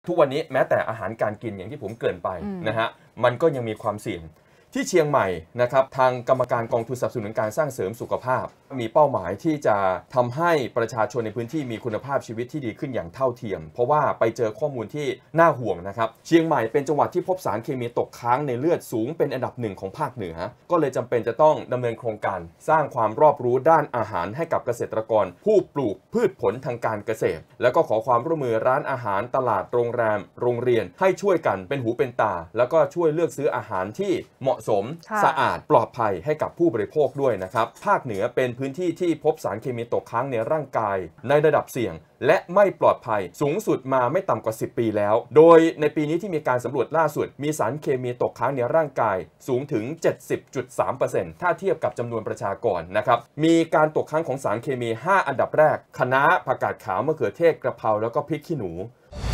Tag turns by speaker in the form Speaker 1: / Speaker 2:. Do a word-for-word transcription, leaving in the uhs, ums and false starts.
Speaker 1: ทุกวันนี้แม้แต่อาหารการกินอย่างที่ผมเกริ่นไปนะฮะมันก็ยังมีความเสี่ยงที่เชียงใหม่นะครับทางกรรมการกองทุนสนับสนุนการสร้างเสริมสุขภาพมีเป้าหมายที่จะทำให้ประชาชนในพื้นที่มีคุณภาพชีวิตที่ดีขึ้นอย่างเท่าเทียมเพราะว่าไปเจอข้อมูลที่น่าห่วงนะครับเชียงใหม่เป็นจังหวัดที่พบสารเคมีตกค้างในเลือดสูงเป็นอันดับหนึ่งของภาคเหนือก็เลยจำเป็นจะต้องดำเนินโครงการสร้างความรอบรู้ด้านอาหารให้กับเกษตรกรผู้ปลูกพืชผลทางการเกษตรแล้วก็ขอความร่วมมือร้านอาหารตลาดโรงแรมโรงเรียนให้ช่วยกันเป็นหูเป็นตาแล้วก็ช่วยเลือกซื้ออาหารที่เหมาะสมสะอาดปลอดภัยให้กับผู้บริโภคด้วยนะครับภาคเหนือเป็นพื้นที่ที่พบสารเคมีตกค้างในร่างกายในระดับเสี่ยงและไม่ปลอดภัยสูงสุดมาไม่ต่ำกว่าสิบปีแล้วโดยในปีนี้ที่มีการสำรวจล่าสุดมีสารเคมีตกค้างในร่างกายสูงถึง เจ็ดสิบจุดสามเปอร์เซ็นต์ ถ้าเทียบกับจำนวนประชากรนะครับมีการตกค้างของสารเคมีห้าอันดับแรกคะน้าผักกาดขาวมะเขือเทศกระเพราแล้วก็พริกขี้หนู